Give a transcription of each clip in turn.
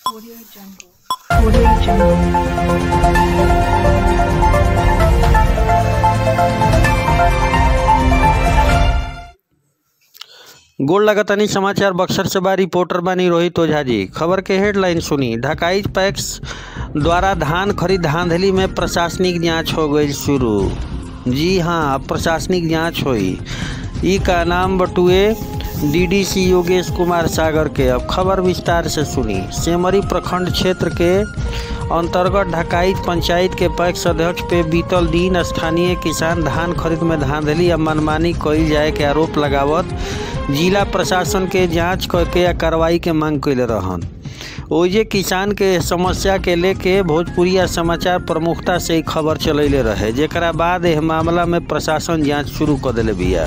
गोल लगातानी समाचार बक्सर से बा रिपोर्टर बानी रोहित ओझा जी। खबर के हेडलाइन सुनी। ढकाई पैक्स द्वारा धान खरीद धांधली में प्रशासनिक जांच हो गई शुरू। जी हाँ, अब प्रशासनिक जांच हुई। ई का नाम बटुए डीडीसी योगेश कुमार सागर के। अब खबर विस्तार से सुनी। सेमरी प्रखंड क्षेत्र के अंतर्गत ढकाई पंचायत के पैक्स अध्यक्ष पे बीतल दिन स्थानीय किसान धान खरीद में धांधली या मनमानी कईल जाए के आरोप लगावत जिला प्रशासन के जांच करके या कार्रवाई के मांग कैले रहन। ओजे किसान के समस्या के लेके भोजपुरिया समाचार प्रमुखता से ही खबर चलैले रहे, जेकरा बाद यह मामला में प्रशासन जांच शुरू कर दिले बिया।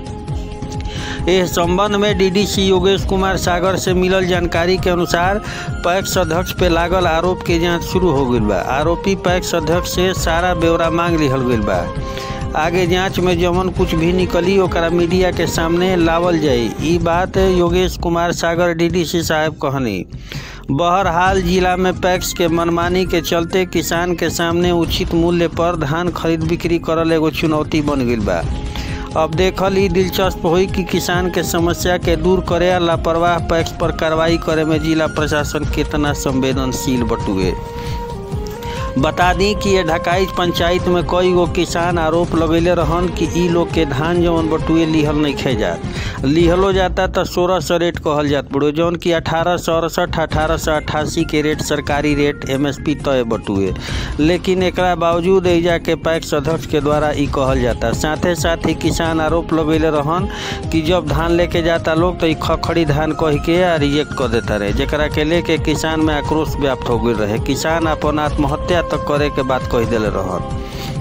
इस संबंध में डीडीसी योगेश कुमार सागर से मिलल जानकारी के अनुसार पैक्स अध्यक्ष पे लागल आरोप के जांच शुरू हो गई बा। आरोपी पैक्स अध्यक्ष से सारा ब्यौरा मांग लिहल गई बा। आगे जांच में जवन कुछ भी निकली ओकरा मीडिया के सामने लावल जाई। ई बात योगेश कुमार सागर डीडीसी साहब कहनी। बहरहाल जिला में पैक्स के मनमानी के चलते किसान के सामने उचित मूल्य पर धान खरीद बिक्री करल एगो चुनौती बन गई बा। अब देखल ई दिलचस्प हुई कि किसान के समस्या के दूर करे या लापरवाह पैक्स पर कार्रवाई करे में जिला प्रशासन कितना संवेदनशील बटुए। बता दी कि ये ढकाई पंचायत में कई गो किसान आरोप लगैले रहन कि ई लोग के धान जौन बटुए लिहल नहीं खे जात। लिहलो जाता तो 1600 रेट कहल जात बड़ो, जौन कि 1868 1888 के रेट सरकारी रेट एमएसपी तय बटुए। लेकिन एकरा बावजूद एजा के पैक्स अध्यक्ष के द्वारा ई कहल जाता। साथे साथ ही किसान आरोप लगैले रहन कि जब धान लेके जाता लोग तो ई खखड़ी धान कह के रिजेक्ट कर देता रहे, जेकरा के लेके किसान में आक्रोश व्याप्त हो गई रहे। किसान अपन आत्महत्या तक करे के बात कह दिले रहन।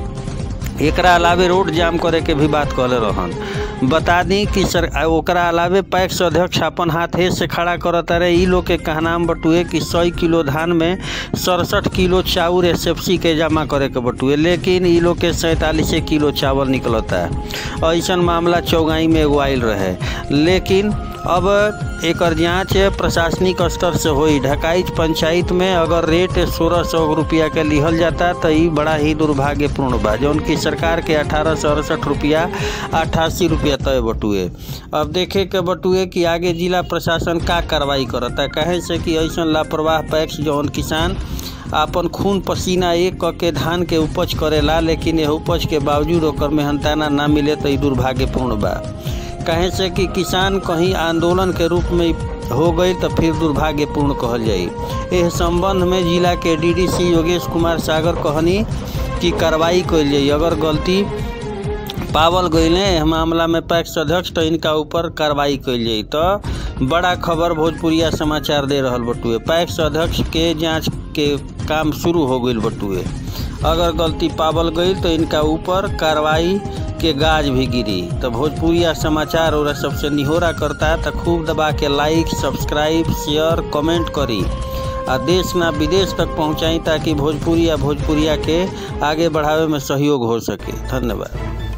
एकरा अलावे रोड जाम करे के भी बात कहले रहन। बता दी कि ओकरा अलावे पैक्स अध्यक्ष अपन हाथे से खड़ा करता रहे। ई लोग के कहनाम बटुए कि 100 किलो धान में 67 किलो चाउर एसएफसी के जमा करे के बटुए, लेकिन ई लोग के 47 किलो चावल निकलता है। ऐसा मामला चौगाई में एगो आयल रहे, लेकिन अब एकर जांच प्रशासनिक स्तर से हुई। ढकाई पंचायत में अगर रेट 1600 रुपया के लिहल जाता तो ये बड़ा ही दुर्भाग्यपूर्ण बा, जौन की सरकार के 1868 रुपया 88 रुपया तय बटुए। अब देखे के बटुए कि आगे जिला प्रशासन का कार्रवाई करता, कहे से कि ऐसा लापरवाह पैक्स जौन किसान आपन खून पसीना एक के धान के उपज करेला, लेकिन यह उपज के बावजूद ओकर मेहनताना ना मिले तो ये दुर्भाग्यपूर्ण बा। कहे से कि किसान कहीं आंदोलन के रूप में हो गई तो फिर दुर्भाग्यपूर्ण कहल जाई। इस संबंध में जिला के डीडीसी योगेश कुमार सागर कहनी कि कार्रवाई कइल जाई। अगर गलती पावल गई मामला में पैक्स अध्यक्ष तो इनका ऊपर कार्रवाई कइल जाई। तो बड़ा खबर भोजपुरिया समाचार दे रहल बटुए। पैक्स अध्यक्ष के जांच के काम शुरू हो गई बटुए। अगर गलती पावल गई तो इनका ऊपर कार्रवाई के गाज भी गिरी। तो भोजपुरिया समाचार और सबसे निहोरा करता है तो खूब दबा के लाइक सब्सक्राइब शेयर कमेंट करी और देश ना विदेश तक पहुँचाई, ताकि भोजपुरिया के आगे बढ़ावे में सहयोग हो सके। धन्यवाद।